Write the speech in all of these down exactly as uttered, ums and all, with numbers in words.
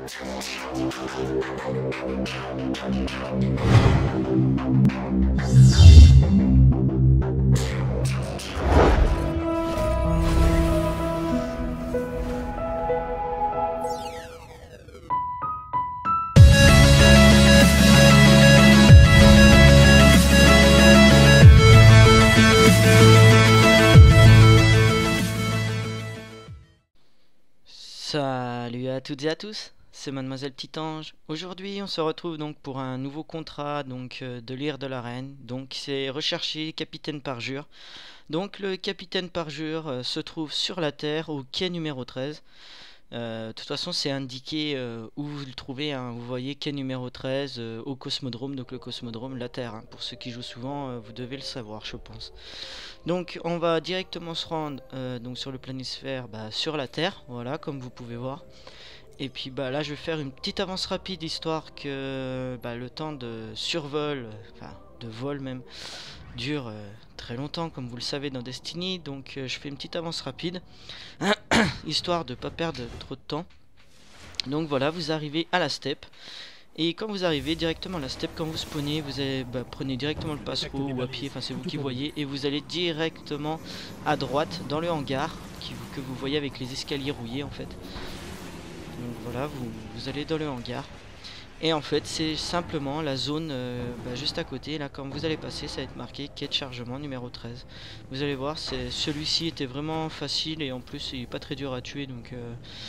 Salut à toutes et à tous, c'est Mademoiselle Petit Ange. Aujourd'hui on se retrouve donc pour un nouveau contrat donc euh, de l'Ire de l'Arène. Donc c'est rechercher capitaine parjure. Donc le capitaine parjure euh, se trouve sur la Terre au quai numéro treize. Euh, de toute façon c'est indiqué euh, où vous le trouvez, hein. Vous voyez quai numéro treize euh, au Cosmodrome, donc le Cosmodrome, la Terre, hein. Pour ceux qui jouent souvent, euh, vous devez le savoir je pense. Donc on va directement se rendre euh, donc sur le planisphère, bah, sur la Terre, voilà, comme vous pouvez voir. Et puis bah là je vais faire une petite avance rapide histoire que bah, le temps de survol, enfin de vol même, dure euh, très longtemps comme vous le savez dans Destiny. Donc euh, je fais une petite avance rapide histoire de pas perdre trop de temps. Donc voilà, vous arrivez à la steppe. Et quand vous arrivez directement à la steppe, quand vous spawnez, vous avez, bah, prenez directement le passereau ou à pied, enfin c'est vous qui voyez, et vous allez directement à droite dans le hangar qui, que vous voyez avec les escaliers rouillés en fait. Donc voilà, vous, vous allez dans le hangar. Et en fait c'est simplement la zone euh, bah, juste à côté. Là quand vous allez passer, ça va être marqué quai de chargement numéro treize. Vous allez voir, celui-ci était vraiment facile et en plus il est pas très dur à tuer, donc euh,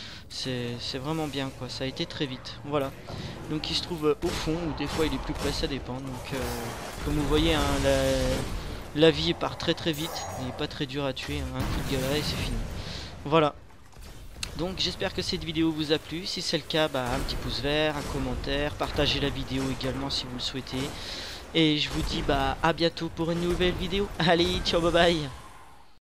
c'est vraiment bien quoi, ça a été très vite. Voilà, donc il se trouve euh, au fond, ou des fois il est plus près, ça dépend. Donc euh, comme vous voyez, hein, la, la vie part très très vite, il n'est pas très dur à tuer, hein, un coup de galet et c'est fini. Voilà. Donc j'espère que cette vidéo vous a plu. Si c'est le cas, bah, un petit pouce vert, un commentaire, partagez la vidéo également si vous le souhaitez. Et je vous dis bah à bientôt pour une nouvelle vidéo. Allez, ciao, bye bye.